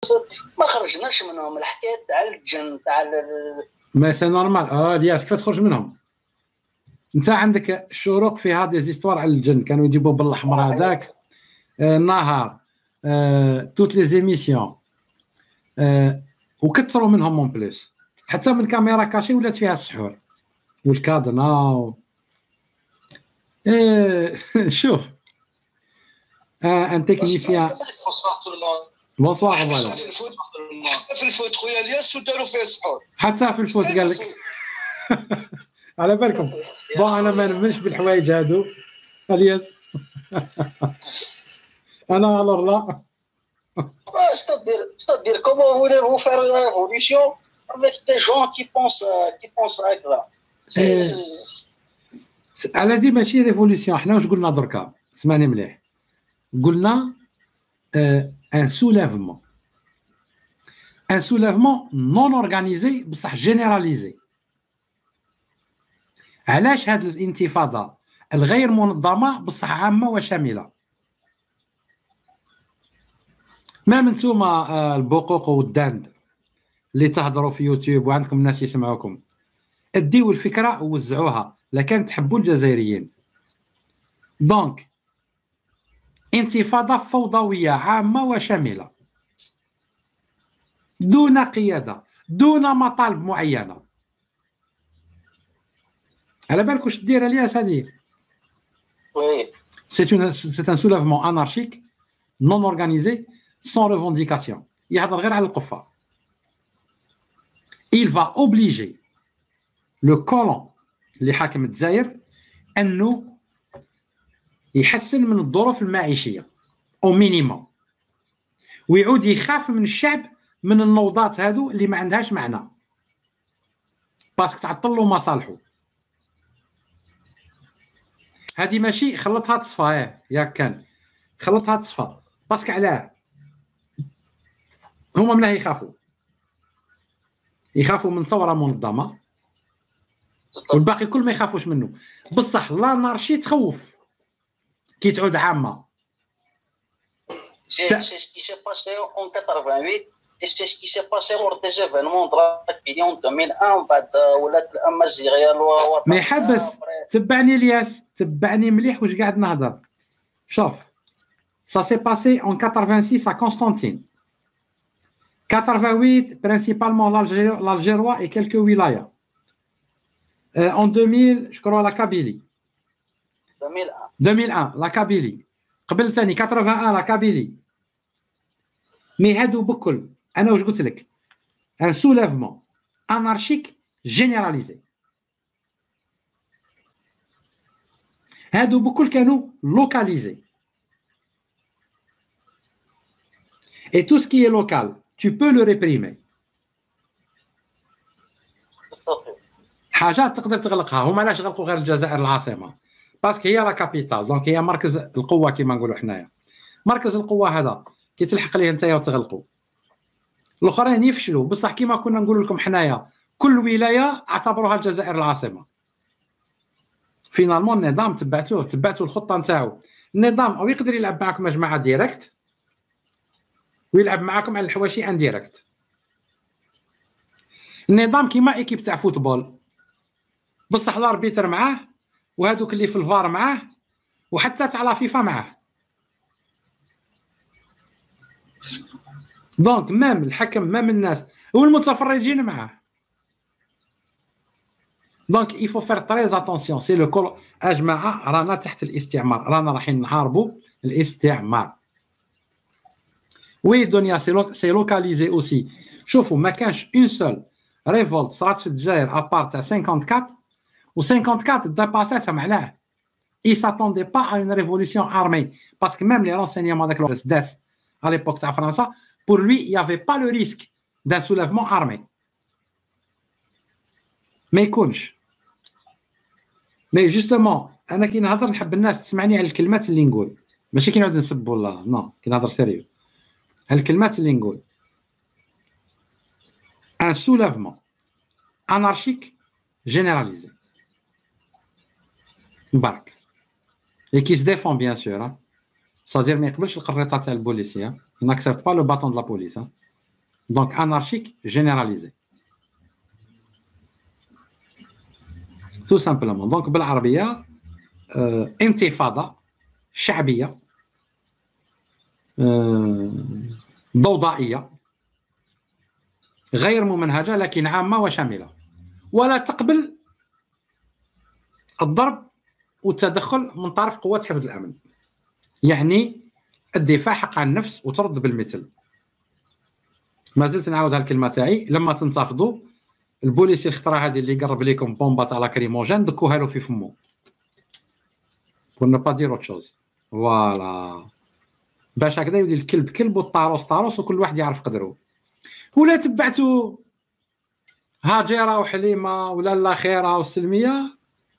ما خرجناش منهم. الحكايه تاع الجن تاع ما سي نورمال. الياس كيف تخرج منهم؟ انت عندك الشروق فيها دي زيستوار على الجن، كانوا يجيبوا بالاحمر هذاك النهار توت لي زيميسيون وكثروا منهم مون بليس، حتى من كاميرا كاشي ولات فيها السحور والكادنا شوف ان تكنيسيان. بونسوار فوالا. في الفوت خويا الياس وداروا فيه السحور، حتى في الفوت قال لك على بالكم. انا ما نؤمنش بالحوايج هادو الياس. انا على الله. c'est-à-dire comment voulez-vous faire une révolution avec des gens qui pensent هكذا؟ على دي ماشي ريفوليسيون. حنا واش قلنا دركا؟ سمعني مليح. قلنا ان سوليفمون نون اورغانيزي بصح جينيراليزي. علاش هذه الانتفاضه الغير منظمه بصح عامه وشامله؟ ما من نتوما البقوق والداند اللي تهضروا في يوتيوب وعندكم ناس يسمعوكم، اديوا الفكره ووزعوها لكان تحبوا الجزائريين. دونك انتفاضه فوضويه عامه وشامله دون قياده، دون مطالب معينه. على بالك واش دير الياس هذه؟ وي سي ان سوليفمون انارشيك نون اورغانيزي سون ريفونديكاسيون. يهضر غير على القفار. il va obliger le colon اللي حاكم الجزائر انه يحسن من الظروف المعيشيه او مينيموم، ويعود يخاف من الشعب من النوضات هادو اللي ما عندهاش معنى باسكو تعطل له مصالحه. هذه ماشي خلطها تصفى ياك كان خلطها تصفى باسكو علاه هما منها يخافوا من ثوره منظمه والباقي كل ما يخافوش منه. بصح لانارشي تخوف كي تعود عامه. C'est ce qui s'est passé en 88 et c'est ce qui s'est passé lors des événements de la République en 2001 بعد ولات الامازيغيه الوطنيه. ما يحبس تبعني الياس، تبعني مليح واش قاعد نهضر. شوف ça s'est passé en 86 à Constantine. 88 principalement l'Algérois et quelques wilayas. En 2000 je crois la Kabylie. 2001 la Kabylie. قبل ثاني 81 la Kabylie. مي هادو بكل انا واش قلت لك ان سوليفمون انارشيك جينيراليزي. هادو بكل كانوا لوكاليزي. Et tout ce qui est local, tu peux le réprimer. حاجات تقدر تغلقها. هما علاش غلقوا غير الجزائر العاصمه؟ باسكو هي لا كابيتال، دونك هي مركز القوه كما نقولوا حنايا. مركز القوه هذا كي تلحق ليه نتايا وتغلقوا. الاخرين يفشلوا بصح كما كنا نقول لكم حنايا كل ولايه اعتبروها الجزائر العاصمه. فينالمون النظام تبعتوا الخطه نتاعو. النظام او يقدر يلعب معكم يا جماعه ديريكت ويلعب معكم على الحواشي انديريكت. النظام كيما ايكيب تاع فوتبول بصح الاربيتر معاه وهذوك اللي في الفار معاه وحتى تاع لا فيفا معاه. دونك مام الحكم مام الناس والمتفرجين معاه. دونك il faut faire très attention. سي لو كول اجماعه رانا تحت الاستعمار، رانا رايحين نحاربوا الاستعمار. وي دنيا سي لوكاليزي اوسي. شوفوا ما كانش اون سول ريفولت صارت في الجزائر ابار تاع 54 و 54 داباساتها معناه اي ساتوندي با ا اون ريفولوسيون ارمي باسكو ميم لي رونسينيومون داك الوقت داس على ليبوك تاع فرنسا بور لوي يافي با لو ريسك دان سوليفمون ارمي ما يكونش. مي جوستومون انا كي نهضر نحب الناس تسمعني على الكلمات اللي نقول، ماشي كي نعود نسب والله نو، كي نهضر سيريو هالكلمات اللي نقول. ان سوليفمون انارشيك جينيراليزي برك et qui se défend bien sûr. C'est-à-dire ما يقبلش القريطه تاع البوليسيه. il n'accepte pas le bâton de la police. دونك انارشيك جينيراليزي تو سامبلومون. دونك بالعربيه انتفاضه شعبيه ضوضائيه غير ممنهجه لكن عامه وشامله، ولا تقبل الضرب والتدخل من طرف قوات حفظ الامن. يعني الدفاع حق عن النفس وترد بالمثل. ما زلت نعاود هالكلمه تاعي، لما تنتفضوا البوليسي الخطره هذه اللي يقرب لكم بومبا تاع لاكريموجين دكوها له في فمو pour ne pas dire autre chose. فوالا باش هكذا يولي الكلب كلب والطاروس طاروس وكل واحد يعرف قدره. ولا تبعتوا هاجره وحليمه ولا لا خيره والسلميه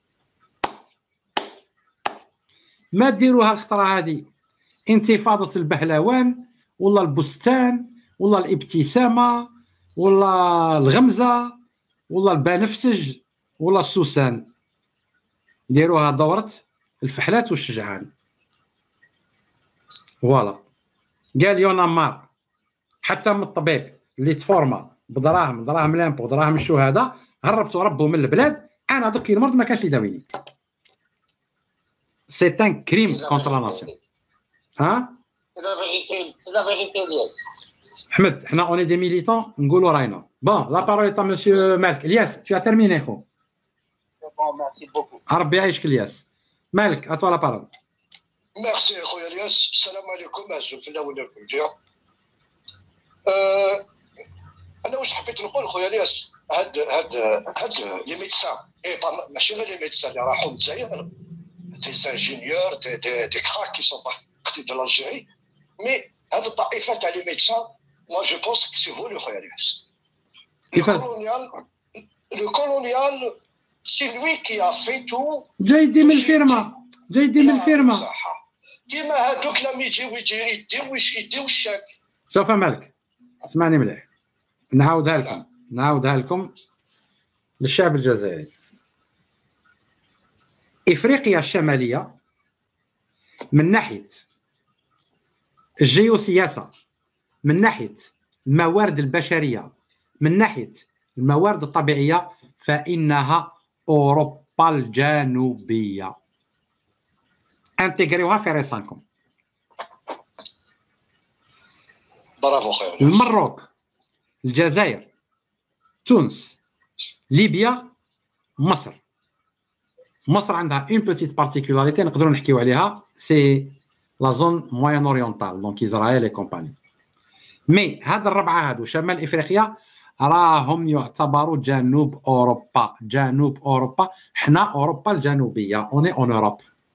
ما ديروها الخطره هذه. انتفاضه البهلوان ولا البستان ولا الابتسامه ولا الغمزه ولا البنفسج ولا السوسان، ديروها دوره الفحلات والشجعان. فوالا قال يونا مار حتى من الطبيب اللي تفورما بدراهم لامبو دراهم الشهداء هربتوا ربوا من البلاد. انا دوك المرض ما كانش يداويني. سي ان كريم كونتر لا ناسيون. ها احمد حنا اوني دي ميليتون نقولوا راينا. بون لا بارول تاع مسيو مالك. الياس tu as terminé خو. ربي يعيشك الياس. مالك اتوا لا بارول. ميرسي خويا الياس. السلام عليكم. معزوم في الاول والجميع. انا واش حبيت نقول خويا الياس، هاد لي ميدسان ماشي غير لي ميدسان اللي راحوا للجزائر، دي انجينيور دي كراك كي سون بارتي دو لالجيري، مي هاد الطائفه تاع لي ميدسان moi je pense que c'est voulu خويا الياس. Le colonial c'est lui qui a fait tout. جاي من الفيرما كيما هادوك لما يجيو يديو الشاك. شوف مالك اسمعني مليح، نعاودها لكم للشعب الجزائري. افريقيا الشماليه من ناحيه الجيوسياسه، من ناحيه الموارد البشريه، من ناحيه الموارد الطبيعيه، فانها اوروبا الجنوبيه. انتجريوها في راسكم. برافو خويا. المروك، الجزائر، تونس، ليبيا، مصر. مصر عندها اون بوتيت بارتيكولاريتي نقدروا نحكيو عليها، سي لا زون موين اورينتال دونك اسرائيل اي كومباني. مي هاد الربعه هادو شمال افريقيا راهم يعتبروا جنوب اوروبا. حنا اوروبا الجنوبيه، اوني اون اوروب.